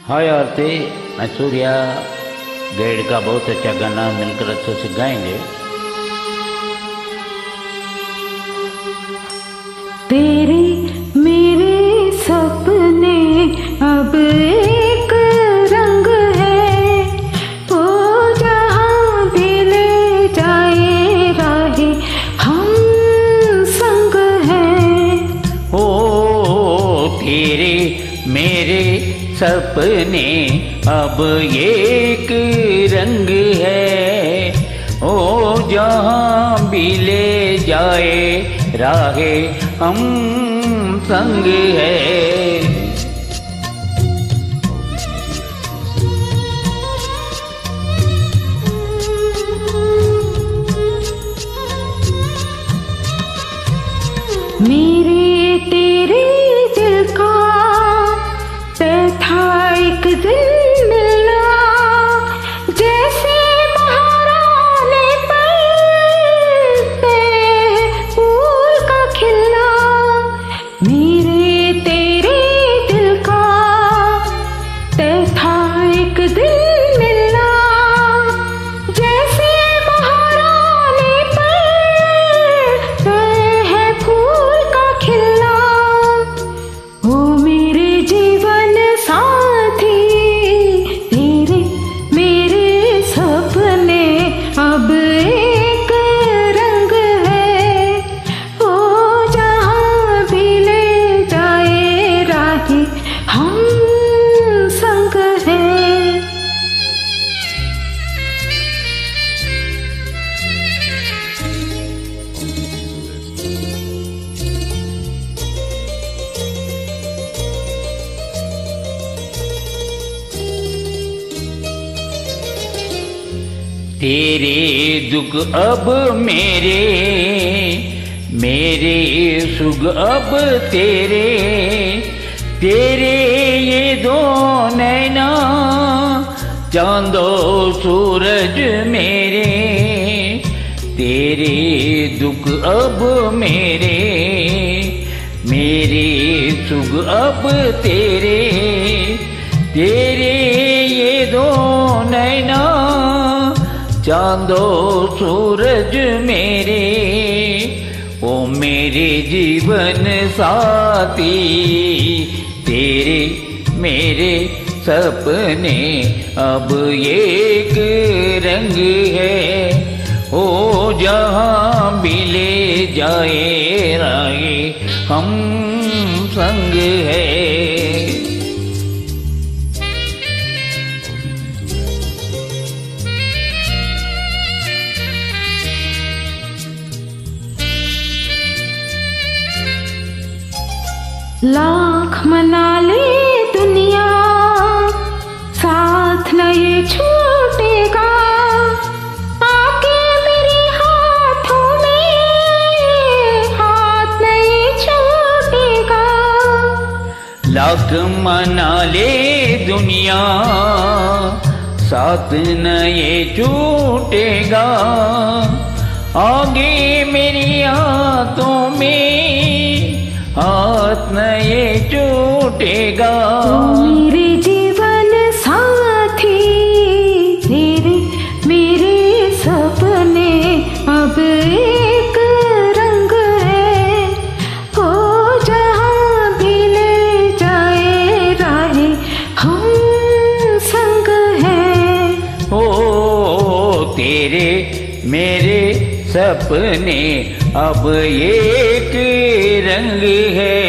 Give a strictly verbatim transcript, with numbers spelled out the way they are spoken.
हाय आरती, मैं सूर्या गेड का बहुत अच्छा गाना मिलकर अच्छे से गाएंगे। तेरे मेरे सपने अब एक रंग है, वो जहाँ भी ले जाए राहे हम संग हैं। ओ तेरे मेरे सपने अब एक रंग है, ओ जहाँ भी ले जाए राहे हम संग है। मेरे तेरे दिल का तय था एक दिन मिलना, जैसे महारानी पे फूल का खिलना। मेरे तेरे दिल का तय था एक दिन मिलना, जैसे महारानी पे है फूल का खिलना। ओ मेरे जीवन साथी, तेरे मेरे सपने अब एक रंग है, ओ जहाँ भी ले जाए राही हम संग हैं। तेरे दुख अब मेरे, मेरे सुख अब तेरे, तेरे ये दो नैना चांदो सूरज मेरे। तेरे दुख अब मेरे, मेरे सुख अब तेरे, तेरे ये दो नैना चांदो सूरज मेरे। ओ मेरे जीवन साथी, तेरे मेरे सपने अब एक रंग है, ओ जहाँ भी ले जाए राहे हम संग है। लाख मना ले दुनिया, साथ न ये छूटेगा, आके मेरे हाथों में हाथ न ये छूटेगा। लाख मना ले दुनिया, साथ न ये छूटेगा, आगे मेरी हाथों में हाथ न ये छूटेगा। मेरे जीवन साथी, तेरे मेरे सपने अब एक रंग है, ओ जहाँ भी ले जाए राहे हम संग हैं। ओ तेरे मेरे सपने अब एक रंग है,